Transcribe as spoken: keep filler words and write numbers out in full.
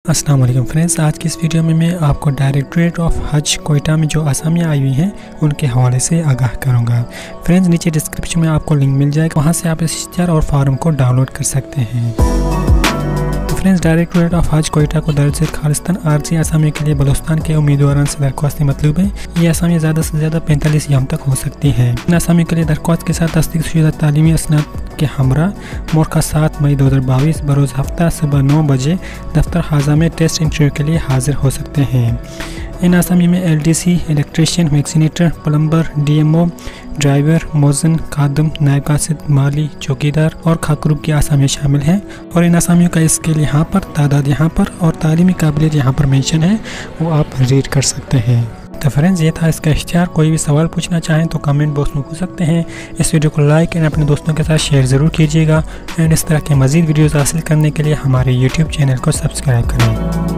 अस्सलाम वालेकुम फ्रेंड्स, आज की इस वीडियो में मैं आपको डायरेक्टरेट ऑफ हज कोयटा में जो आसामियाँ आई हुई हैं उनके हवाले से आगाह करूंगा। फ्रेंड्स, नीचे डिस्क्रिप्शन में आपको लिंक मिल जाएगा, वहां से आप इस इश्तिहार और फार्म को डाउनलोड कर सकते हैं। तो फ्रेंड्स, डायरेक्टरेट ऑफ हज कोयटा को दरअसल खालिस्तान आरजी आसामियों के लिए बलूचिस्तान के उम्मीदवारों से दरख्वास्त मतलूब है। ये आसामियाँ ज़्यादा से ज़्यादा पैंतालीस यम तक हो सकती हैं। इन आसामियों के लिए दरख्वास्त के साथ तस्दीक शुदा तालीमी असनाद के हमरा मोरखा सात मई दो हज़ार बाईस बरोज़ हफ्ता सुबह नौ बजे दफ्तर हाजा में टेस्ट इंटरव्यू के लिए हाजिर हो सकते हैं। इन आसामी में LDC, electrician, vaccinator, plumber, DMO, driver, मोज़न, खादम, नायब कासिद, माली, चौकीदार और खाकरूब की आसामियाँ शामिल हैं। और इन आसामियों का स्केल यहाँ पर, तादाद यहाँ पर और तालीमी काबिलियत यहाँ पर मेंशन है, वो आप रीड कर सकते हैं। तो फ्रेंड्स, ये था इसका इश्तिहार। कोई भी सवाल पूछना चाहें तो कमेंट बॉक्स में पूछ सकते हैं। इस वीडियो को लाइक एंड अपने दोस्तों के साथ शेयर ज़रूर कीजिएगा एंड इस तरह के मज़ीद वीडियोज़ हासिल करने के लिए हमारे यूट्यूब चैनल को सब्सक्राइब करें।